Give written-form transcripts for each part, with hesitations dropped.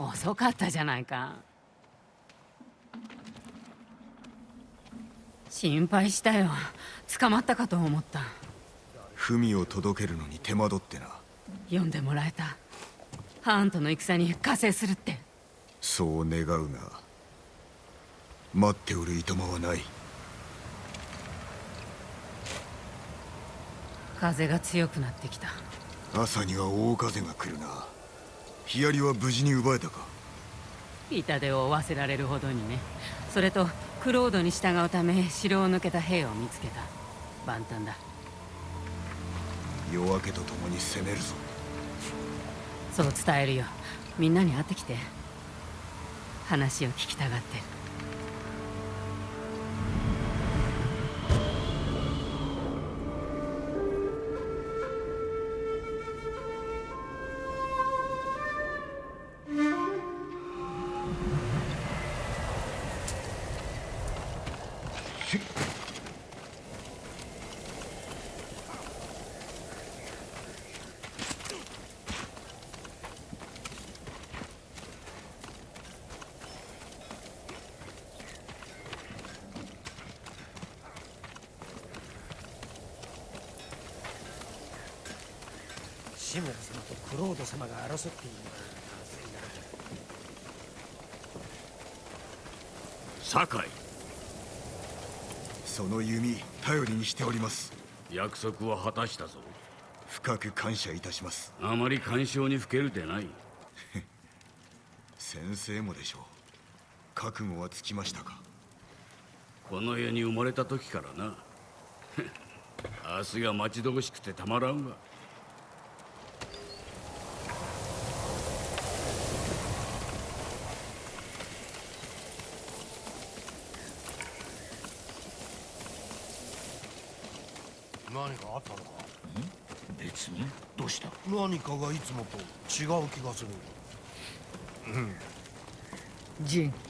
遅かったじゃないか。心配したよ。捕まったかと思った。 文を届けるのに手間取ってな。 読んでもらえた。ハーンとの戦に加勢するって。 そう願うが、待っておるいとまはない。 風が強くなってきた。 朝には大風が来るな。ヒヤリは無事に奪えたか？ 痛手を負わせられるほどにね。それとクロードに従うため城を抜けた兵を見つけた。万端だ。 夜明けとともに攻めるぞ。 そう伝えるよ。みんなに会ってきて。話を聞きたがってる。 志村様とクロード様が争っているのか。 酒井、 その弓頼りにしております。 約束は果たしたぞ。 深く感謝いたします。 あまり感傷にふけるでない。 先生もでしょう。覚悟はつきましたか？ この世に生まれた時からな。明日が待ち遠しくてたまらんわ。 何かあったのか？ 別に。どうした？ 何かがいつもと違う気がする。 ジン、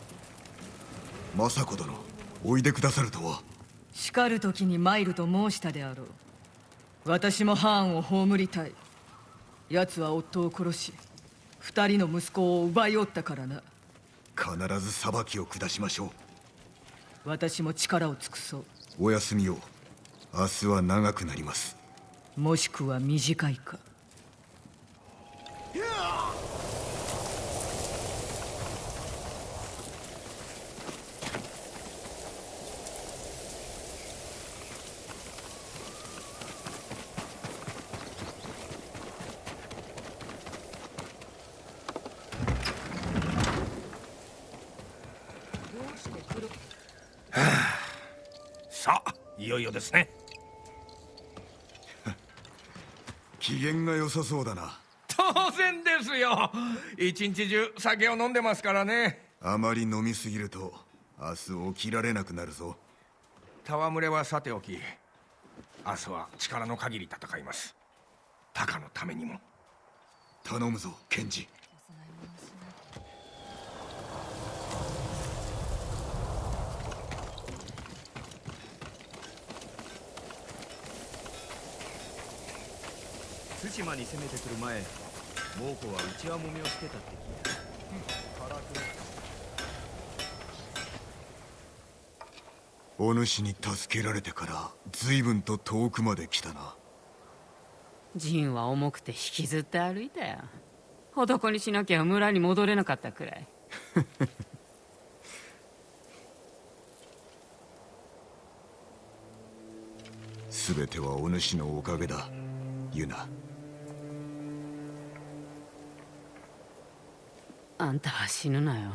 政子殿、おいでくださるとは。 叱る時に参ると申したであろう。私もハーンを葬りたい。奴は夫を殺し、二人の息子を奪い取ったからな。 必ず裁きを下しましょう。 私も力を尽くそう。 お休みを。明日は長くなります。 もしくは短いか。 さあ、いよいよですね。 機嫌が良さそうだな。 当然ですよ。一日中酒を飲んでますからね。 あまり飲みすぎると明日起きられなくなるぞ。 戯れはさておき、明日は力の限り戦います。タカのためにも。 頼むぞ、ケンジ。 対馬に攻めてくる前、猛虎は内輪もめをしてたって聞いた。 お主に助けられてから随分と遠くまで来たな。 ジンは重くて引きずって歩いたよ。男にしなきゃ村に戻れなかったくらい。 全てはお主のおかげだ、ユナ。 あんたは死ぬなよ。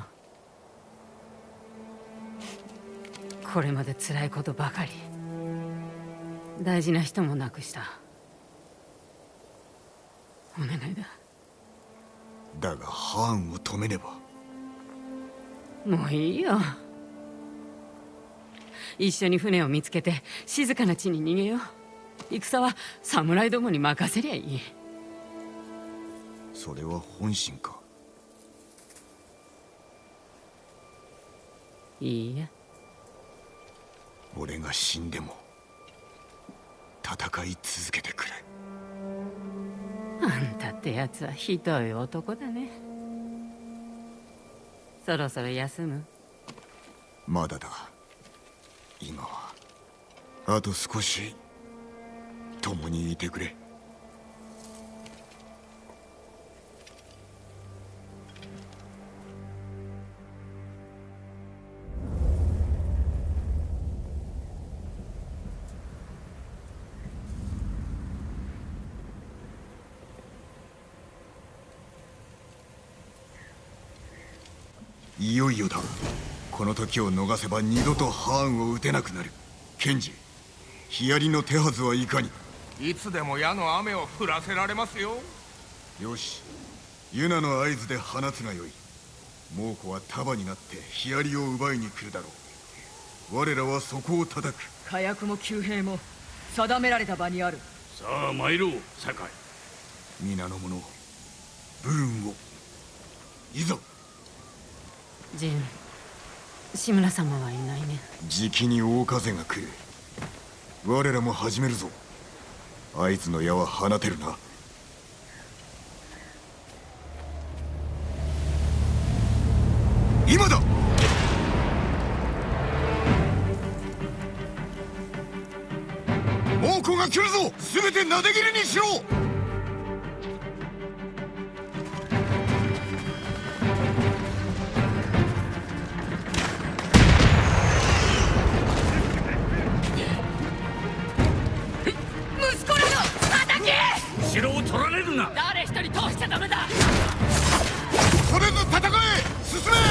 これまで辛いことばかり。大事な人も亡くした。お願いだ。 だがハーンを止めねば。 もういいよ。一緒に船を見つけて静かな地に逃げよう。戦は侍どもに任せりゃいい。 それは本心か？ いいや。 俺が死んでも戦い続けてくれ。 あんたってやつはひどい男だね。 そろそろ休む？ まだだ。今はあと少し共にいてくれ。いよいよだ。この時を逃せば二度とハーンを撃てなくなる。ケンジ、ヒアリの手はずはいかに？ いつでも矢の雨を降らせられますよ。 よし、ユナの合図で放つがよい。猛虎は束になってヒアリを奪いに来るだろう。我らはそこを叩く。 火薬も弓兵も定められた場にある。 さあ参ろう、酒井。 皆の者、ブルーンをいざ。 ジン、志村様はいないね。 じきに大風が来る。我らも始めるぞ。合図の矢は放てるな。今だ。猛虎が来るぞ。全てなで切りにしろ。 城を取られるな。 誰一人通しちゃダメだ。 恐れず戦え。進め。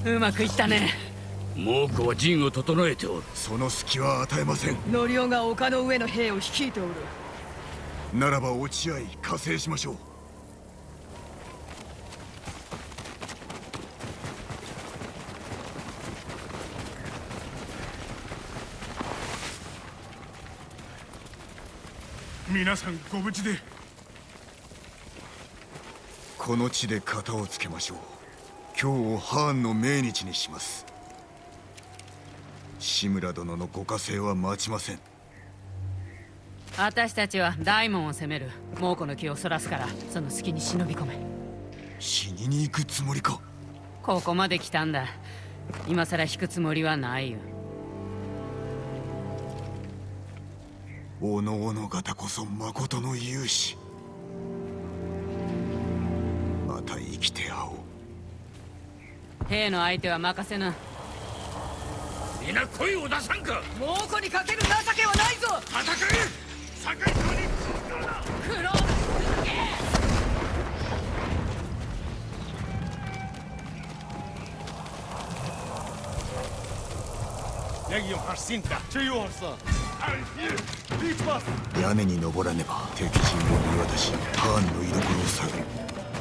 うまくいったね。 猛虎は陣を整えておる。 その隙は与えません。 ノリオが丘の上の兵を率いておる。 ならば落ち合い加勢しましょう。 皆さんご無事で。 この地で片をつけましょう。今日をハーンの命日にします。志村殿のご加勢は待ちません。 私たちは大門を攻める。猛虎の気をそらすからその隙に忍び込め。 死にに行くつもりか。 ここまで来たんだ。今さら引くつもりはないよ。 おのおの方こそ誠の勇士。また生きて会おう。 兵の相手は任せな。 皆声を出さんか。 猛虎にかける情けはないぞ。 戦え。酒井様にクロー屋根に登らねば敵陣を見渡しハーンの居所を探る。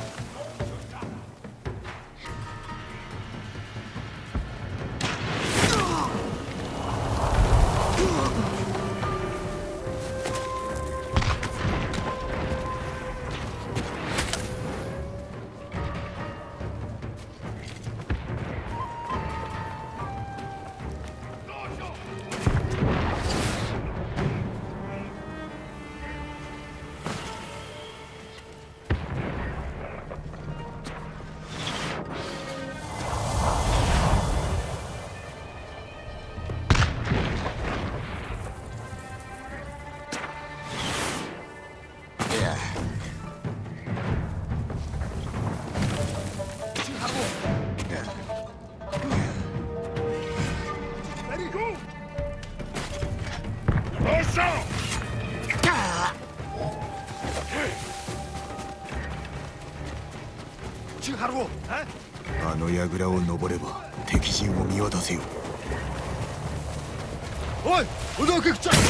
あの櫓を登れば敵陣を見渡せよ。おい、うどくくちゃ。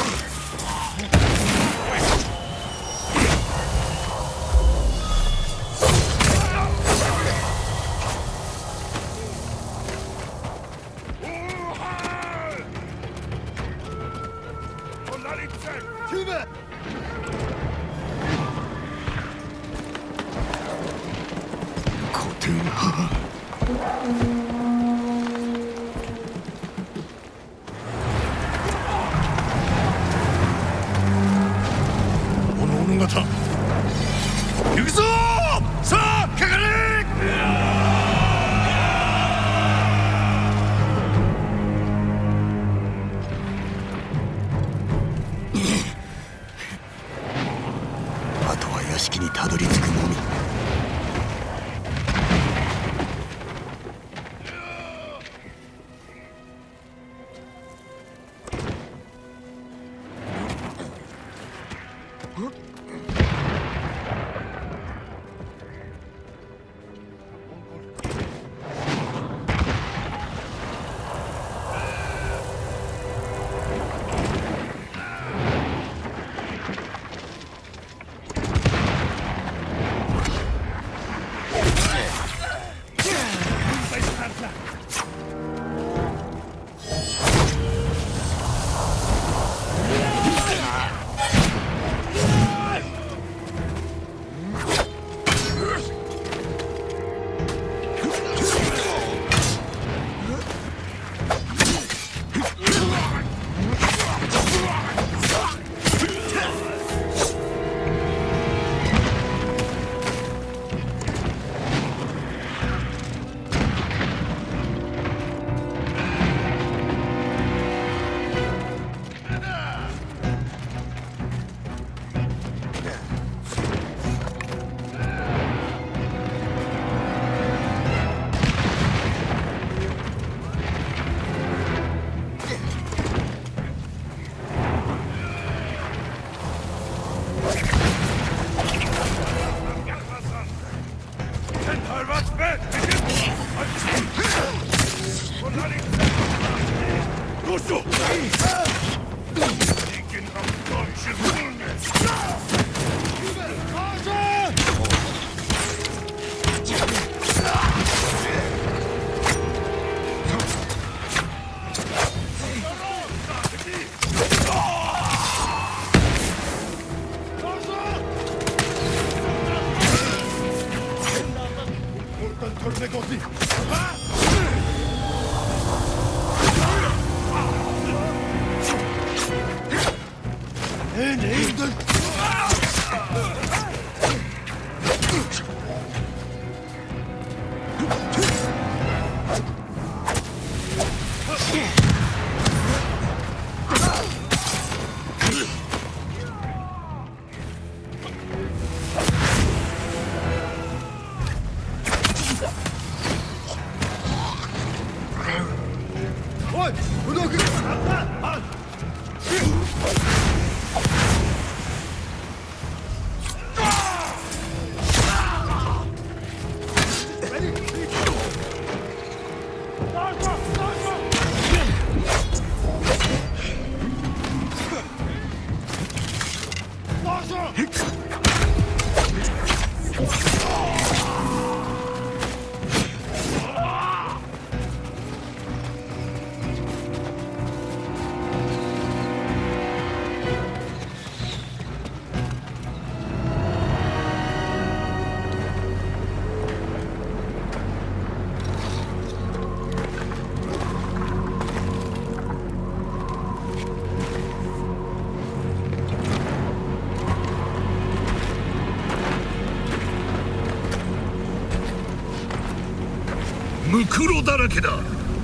ムクロだらけだ。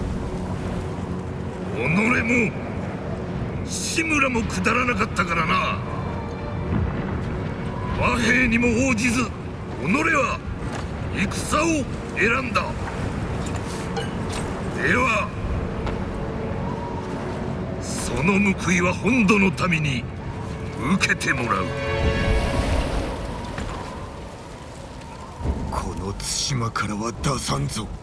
己も志村もくだらなかったからな。和平にも応じず己は戦を選んだ。ではその報いは本土の民に受けてもらう。 この対馬からは出さんぞ。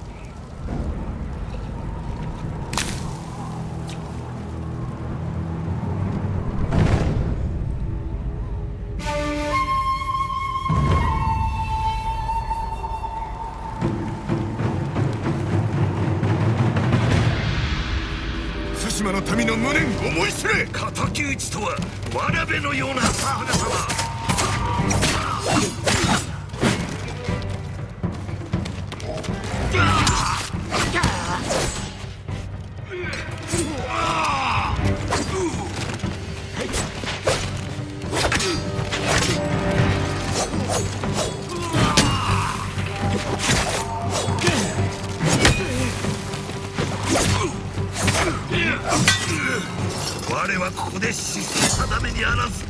対馬の民の無念思い知れ。 敵討ちとはわらべのようなサハナ様。我はここで失勢定めにあらず。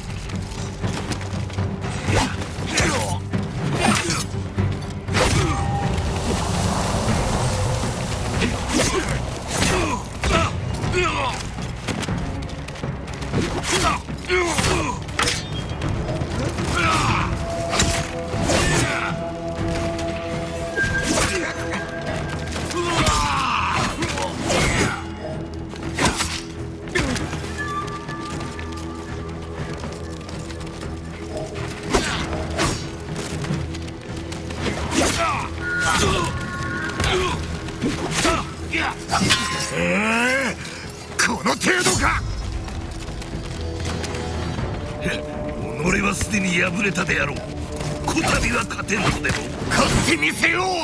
この程度か。 己はすでに敗れたであろう。こたびは勝てんとでも勝ってみせよう。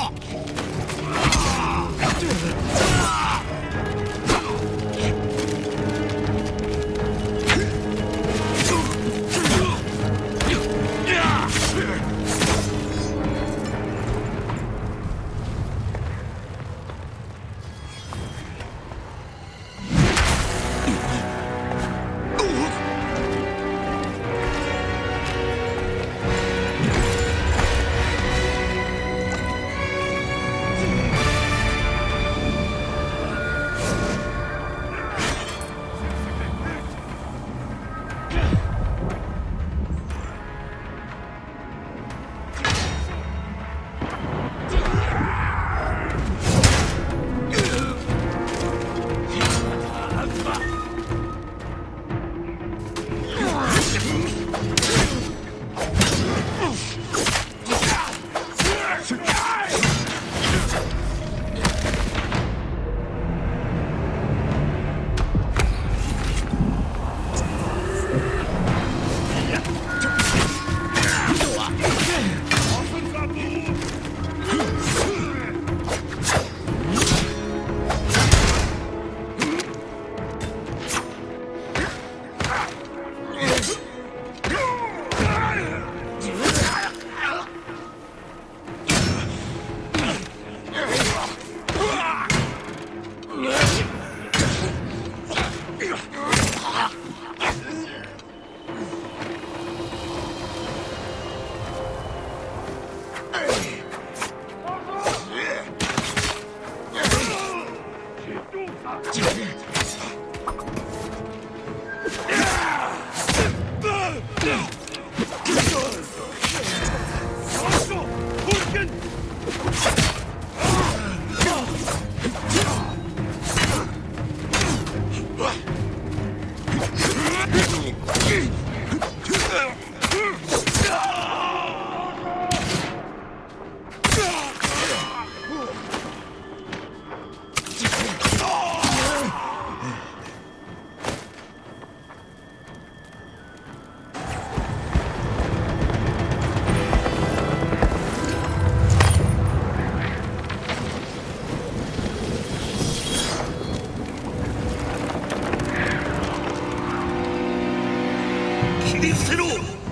切り捨てろ。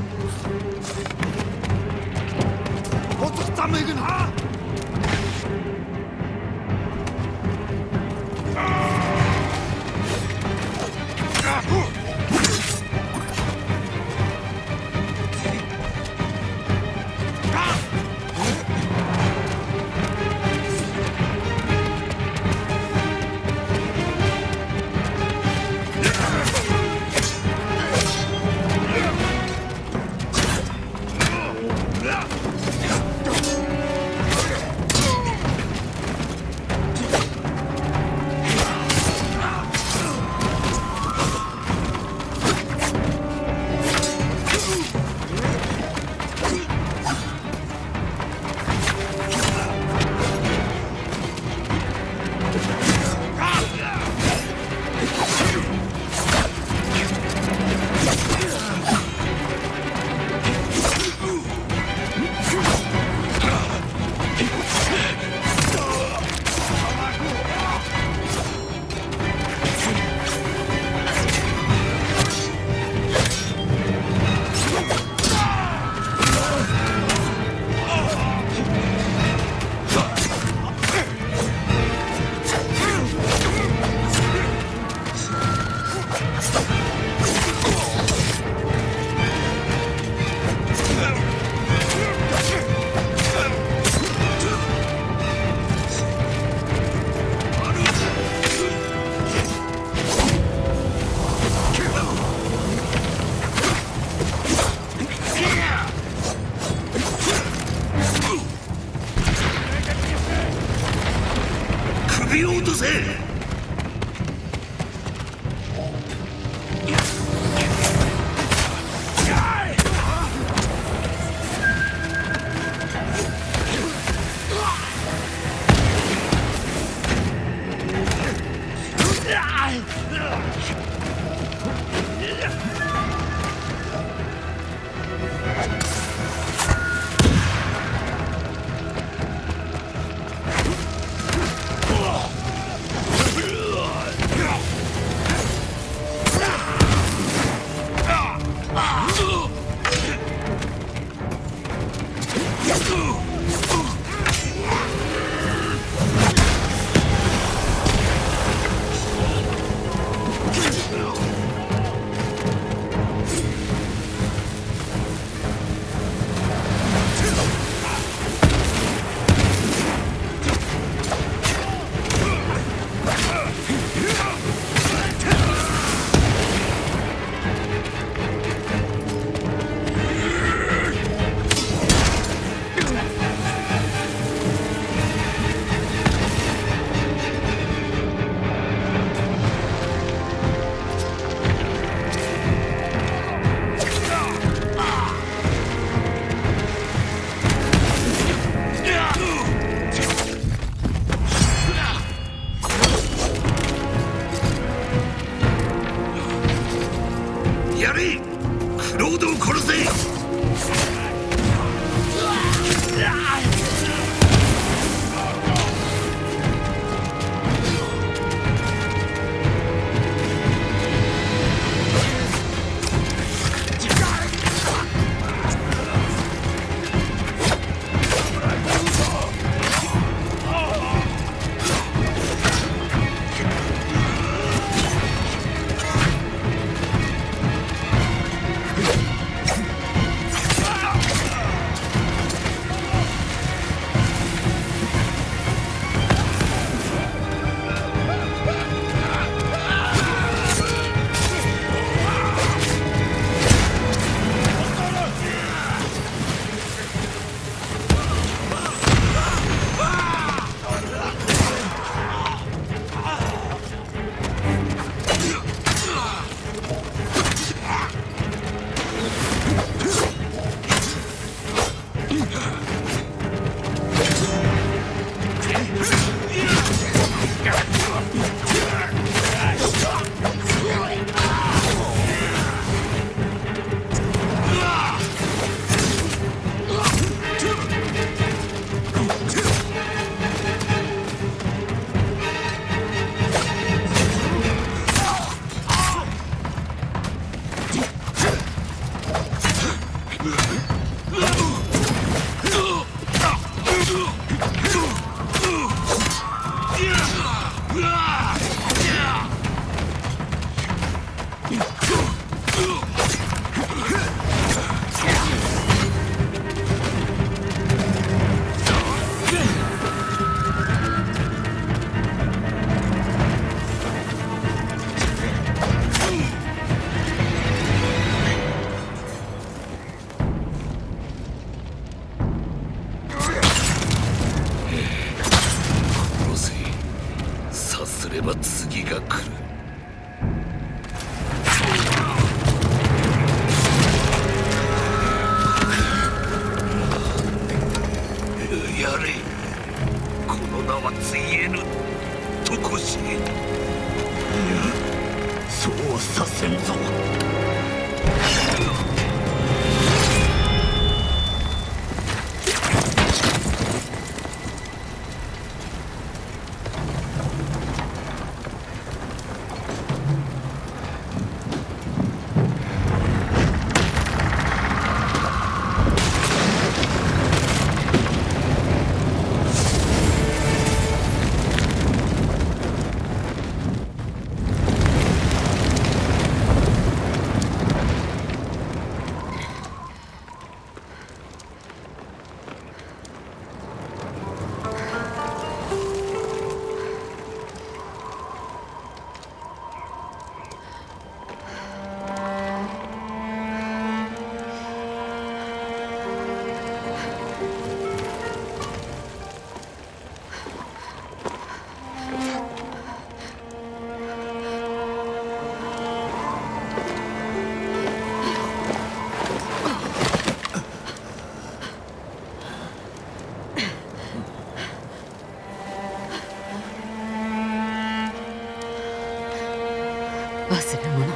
首を落とせ。 ば次が来る。やれ、この名はついえぬとこし。いや、そうはさせんぞ。 忘れ物。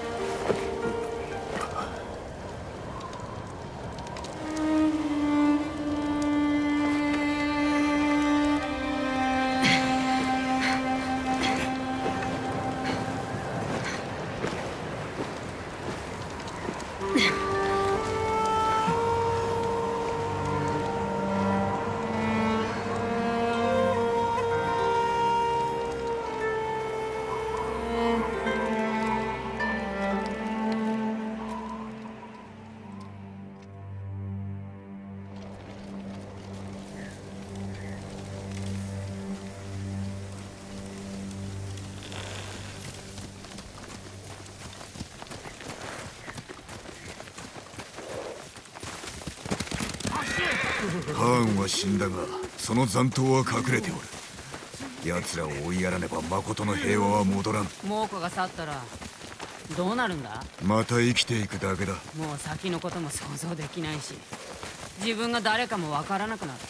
ハーンは死んだが、その残党は隠れておる。奴らを追いやらねば誠の平和は戻らん。 猛虎が去ったらどうなるんだ？ また生きていくだけだ。 もう先のことも想像できないし、自分が誰かもわからなくなった。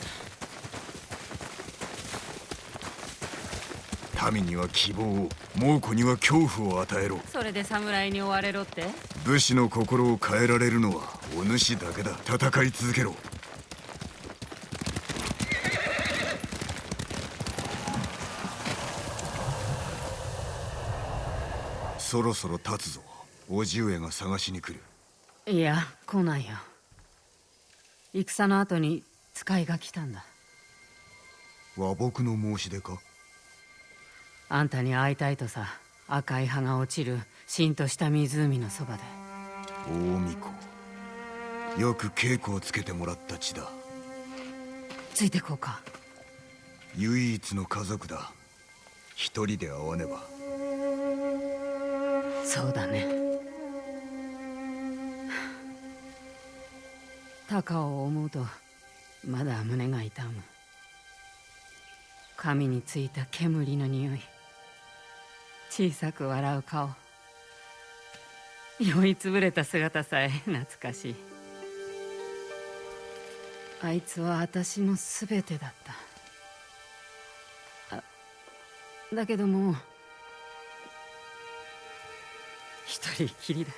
民には希望を、猛虎には恐怖を与えろ。 それで侍に追われろって？ 武士の心を変えられるのはお主だけだ。戦い続けろ。そろそろ立つぞ。叔父上が探しに来る。 いや、来ないよ。戦の後に使いが来たんだ。 和睦の申し出か？ あんたに会いたいとさ。赤い葉が落ちるしんとした湖のそばで。 大巫女、よく稽古をつけてもらった地だ。 ついてこうか。 唯一の家族だ。一人で会わねば。 そうだね。タカを思うとまだ胸が痛む。髪についた煙の匂い、小さく笑う顔、酔いつぶれた姿さえ懐かしい。あいつは私のすべてだった。だけどもう一人きりだ。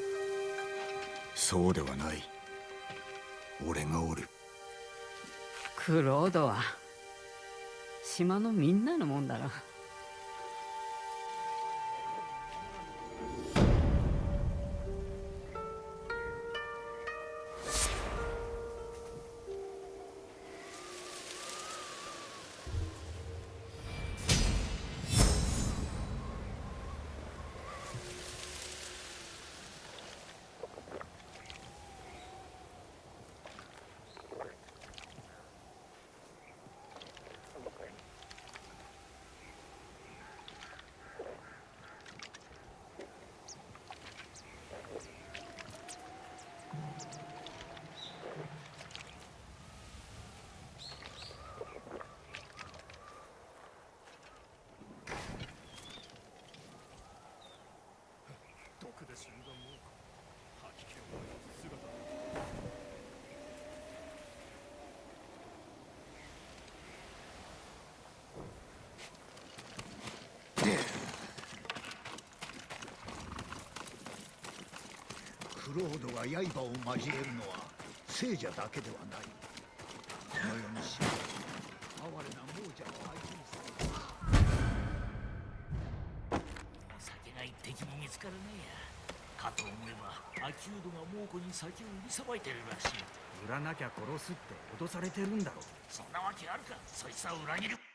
そうではない。俺がおる。 クロードは島のみんなのもんだろ。 クロードが刃を交えるのは聖者だけではない。この世にし哀れな亡者を相手にする。 酒が一滴も見つからねえや。かと思えばアキュードが猛虎に酒を売りさばいてるらしい。 売らなきゃ殺すって脅されてるんだろ。 そんなわけあるか。そいつは裏切る。